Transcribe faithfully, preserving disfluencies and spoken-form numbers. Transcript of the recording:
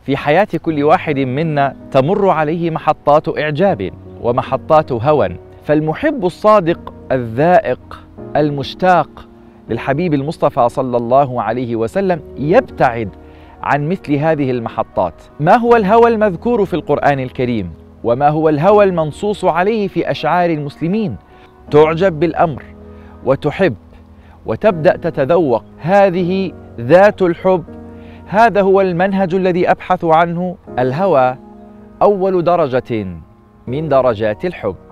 في حياة كل واحد منا تمر عليه محطات إعجاب ومحطات هوى، فالمحب الصادق الذائق المشتاق للحبيب المصطفى صلى الله عليه وسلم يبتعد عن مثل هذه المحطات. ما هو الهوى المذكور في القرآن الكريم؟ وما هو الهوى المنصوص عليه في أشعار المسلمين؟ تعجب بالأمر وتحب وتبدأ تتذوق، هذه ذات الحب. هذا هو المنهج الذي أبحث عنه. الهوى أول درجة من درجات الحب.